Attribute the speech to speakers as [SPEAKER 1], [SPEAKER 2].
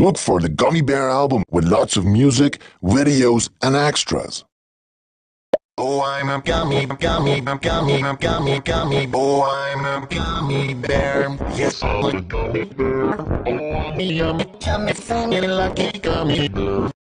[SPEAKER 1] Look for the Gummy Bear album with lots of music, videos, and extras.
[SPEAKER 2] Oh, I'm a gummy, gummy, gummy, gummy, gummy. Oh, I'm a gummy bear. Yes, I'm a gummy bear. Oh, I'm a yummy, yummy, funny, lucky gummy bear.